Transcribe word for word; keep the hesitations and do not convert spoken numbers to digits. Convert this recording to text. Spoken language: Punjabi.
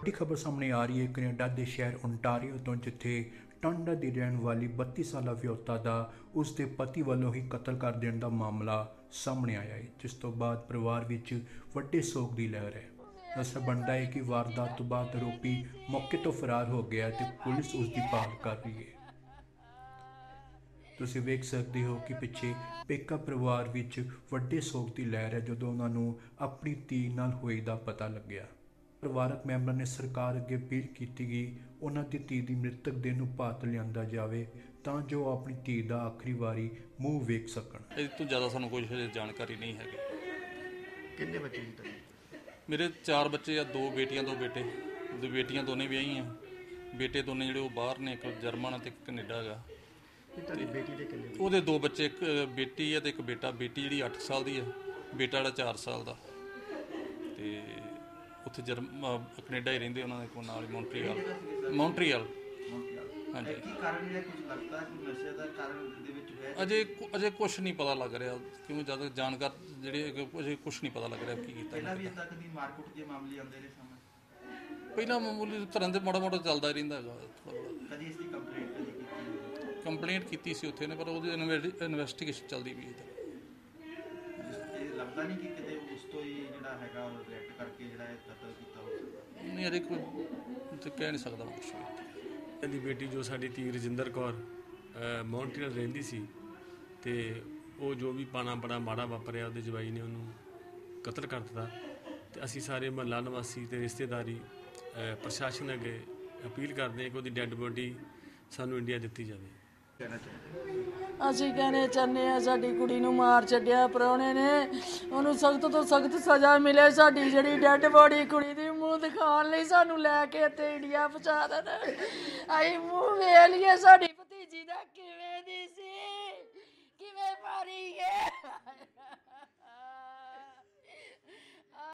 ਵੱਡੀ ਖਬਰ ਸਾਹਮਣੇ ਆ ਰਹੀ ਹੈ ਕੈਨੇਡਾ ਦੇ ਸ਼ਹਿਰ ਓਨਟਾਰੀਓ ਤੋਂ, ਜਿੱਥੇ ਟਾਂਡਾ ਦੀ ਰਹਿਣ ਵਾਲੀ ਬੱਤੀ ਸਾਲਾ ਵਿਅਹੁਤਾ ਦਾ ਉਸ ਦੇ ਪਤੀ ਵੱਲੋਂ ਹੀ ਕਤਲ ਕਰ ਦੇਣ ਦਾ ਮਾਮਲਾ ਸਾਹਮਣੇ ਆਇਆ ਹੈ, ਜਿਸ ਤੋਂ ਬਾਅਦ ਪਰਿਵਾਰ ਵਿੱਚ ਵੱਡੇ ਸੋਗ ਦੀ ਲਹਿਰ ਹੈ। ਦੱਸਣਾ ਬਣਦਾ ਹੈ ਕਿ ਵਾਰਦਾਤ ਤੋਂ ਬਾਅਦ ਆਰੋਪੀ ਮੌਕੇ ਤੋਂ ਫਰਾਰ ਹੋ ਗਿਆ ਤੇ ਪੁਲਿਸ ਉਸ ਦੀ ਭਾਲ ਕਰ ਰਹੀ ਹੈ। ਤੁਸੀਂ ਵੇਖ ਸਕਦੇ ਹੋ ਕਿ ਪਿੱਛੇ ਪੇਕਾ ਪਰਿਵਾਰ ਵਿੱਚ ਵੱਡੇ ਸੋਗ ਦੀ ਲਹਿਰ ਹੈ ਜਦੋਂ ਉਹਨਾਂ ਨੂੰ ਆਪਣੀ ਧੀ ਨਾਲ ਹੋਈ ਦਾ ਪਤਾ ਲੱਗਿਆ। ਪਰਿਵਾਰਕ ਮੈਂਬਰ ਨੇ ਸਰਕਾਰ ਅੱਗੇ ਅਪੀਲ ਕੀਤੀ ਕਿ ਉਹਨਾਂ ਦੀ ਧੀ ਦੀ ਮ੍ਰਿਤਕ ਦੇਹ ਨੂੰ ਭਾਰਤ ਲਿਆਂਦਾ ਜਾਵੇ ਤਾਂ ਜੋ ਉਹ ਆਪਣੀ ਧੀ ਦਾ ਆਖਰੀ ਵਾਰੀ ਮੂੰਹ ਵੇਖ ਸਕਣ। ਇਸ ਤੋਂ ਜ਼ਿਆਦਾ ਸਾਨੂੰ ਕੋਈ ਜਾਣਕਾਰੀ ਨਹੀਂ ਹੈਗੀ। ਕਿੰਨੇ ਬੱਚੇ ਜੀ ਤੁਹਾਡੇ? ਮੇਰੇ ਚਾਰ ਬੱਚੇ ਆ, ਦੋ ਬੇਟੀਆਂ ਦੋ ਬੇਟੇ। ਦੋ ਬੇਟੀਆਂ ਦੋਨੇ ਵਿਆਹੀਆਂ, ਬੇਟੇ ਦੋਨੇ ਜਿਹੜੇ ਉਹ ਬਾਹਰ ਨੇ, ਇੱਕ ਜਰਮਨ ਅਤੇ ਇੱਕ ਕੈਨੇਡਾ ਹੈਗਾ। ਤੁਹਾਡੀ ਬੇਟੀ ਦੇ ਕਿੰਨੇ? ਉਹਦੇ ਦੋ ਬੱਚੇ, ਇੱਕ ਬੇਟੀ ਹੈ ਤੇ ਇੱਕ ਬੇਟਾ। ਬੇਟੀ ਜਿਹੜੀ ਅੱਠ ਸਾਲ ਦੀ ਹੈ, ਬੇਟਾ ਜਿਹੜਾ ਚਾਰ ਸਾਲ ਦਾ। ਤੇ ਉੱਥੇ ਜਰਮ ਕੈਨੇਡਾ ਹੀ ਰਹਿੰਦੇ, ਉਹਨਾਂ ਦੇ ਕੋਲ ਨਾਲ ਮੌਂਟਰੀਅਲ ਮੌਂਟਰੀਅਲ ਹਾਂਜੀ। ਅਜੇ ਅਜੇ ਕੁਛ ਨਹੀਂ ਪਤਾ ਲੱਗ ਰਿਹਾ, ਕਿਉਂ ਜਦ ਜਾਣਕਾਰ ਜਿਹੜੇ ਅਜੇ ਕੁਛ ਨਹੀਂ ਪਤਾ ਲੱਗ ਰਿਹਾ ਕੀ ਕੀਤਾ। ਪਹਿਲਾਂ ਮਾਮੂਲੀ ਤਰ੍ਹਾਂ ਦੇ ਮਾੜਾ ਮਾੜਾ ਚੱਲਦਾ ਰਹਿੰਦਾ ਹੈਗਾ। ਕੰਪਲੇਂਟ ਕੀਤੀ ਸੀ ਉੱਥੇ ਨੇ, ਪਰ ਉਹਦੀ ਇਨਵੈਸਟੀਗੇਸ਼ਨ ਚੱਲਦੀ ਪਈ ਹੈ। ਲੱਗਦਾ ਨਹੀਂ ਕਿ ਕਿਤੇ ਉਸ ਤੋਂ ਹੀ ਜਿਹੜਾ ਹੈਗਾ ਰਿਐਕਟ ਕਰਕੇ ਜਿਹੜਾ ਇਹ ਕਤਲ ਕੀਤਾ ਹੋ ਸਕਦਾ? ਨਹੀਂ, ਅਜੇ ਕੋਈ ਕਹਿ ਨਹੀਂ ਸਕਦਾ ਕੁਛ ਵੀ। ਇਹਦੀ ਬੇਟੀ ਜੋ ਸਾਡੀ ਧੀ ਰਜਿੰਦਰ ਕੌਰ ਮੌਂਟਰੀਅਲ ਰਹਿੰਦੀ ਸੀ, ਤੇ ਉਹ ਜੋ ਵੀ ਪਾਣਾ ਬੜਾ ਮਾੜਾ ਵਾਪਰਿਆ, ਉਹਦੇ ਜਵਾਈ ਨੇ ਉਹਨੂੰ ਕਤਲ ਕਰ ਦਿੱਤਾ। ਤੇ ਅਸੀਂ ਸਾਰੇ ਮੁਹੱਲਾ ਨਿਵਾਸੀ ਤੇ ਰਿਸ਼ਤੇਦਾਰੀ ਪ੍ਰਸ਼ਾਸਨ ਅੱਗੇ ਅਪੀਲ ਕਰਦੇ ਹਾਂ ਕਿ ਉਹਦੀ ਡੈੱਡ ਬੋਡੀ ਸਾਨੂੰ ਇੰਡੀਆ ਦਿੱਤੀ ਜਾਵੇ। ਅਸੀਂ ਕਹਿਣੇ ਚਾਹੁੰਦੇ ਹਾਂ ਸਾਡੀ ਕੁੜੀ ਨੂੰ ਮਾਰ ਛੱਡਿਆ ਪ੍ਰਾਹੁਣੇ ਨੇ, ਉਹਨੂੰ ਸਖਤ ਤੋਂ ਸਖਤ ਸਜ਼ਾ ਮਿਲੇ। ਸਾਡੀ ਜਿਹੜੀ ਡੈੱਡ ਬੋਡੀ ਕੁੜੀ ਦੀ ਮੂੰਹ ਦਿਖਾਉਣ ਲਈ ਸਾਨੂੰ ਲੈ ਕੇ ਇੱਥੇ ਇੰਡੀਆ ਪਹੁੰਚਾ ਦੇਣ। ਅਸੀਂ ਮੂੰਹ ਵੇਖ ਲਈਏ ਸਾਡੀ ਭਤੀਜੀ ਦਾ ਕਿਵੇਂ ਦੀ ਸੀ, ਕਿਵੇਂ ਮਾਰੀ